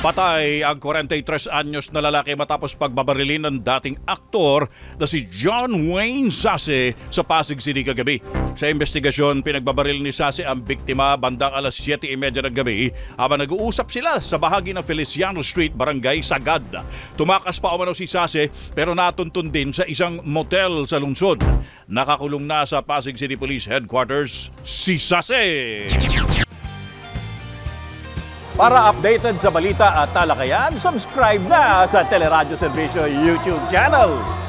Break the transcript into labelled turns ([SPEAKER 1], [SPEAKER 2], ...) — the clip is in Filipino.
[SPEAKER 1] Patay ang 43 anyos na lalaki matapos pagbabarilin ng dating aktor na si John Wayne Sase sa Pasig City kagabi. Sa investigasyon, pinagbabaril ni Sase ang biktima bandang alas 7:30 ng gabi habang nag-uusap sila sa bahagi ng Feliciano Street, Barangay Sagad. Tumakas pa umano si Sase pero natuntun din sa isang motel sa lungsod. Nakakulong na sa Pasig City Police Headquarters si Sase. Para updated sa balita at talakayan, subscribe na sa Teleradyo Serbisyo YouTube channel.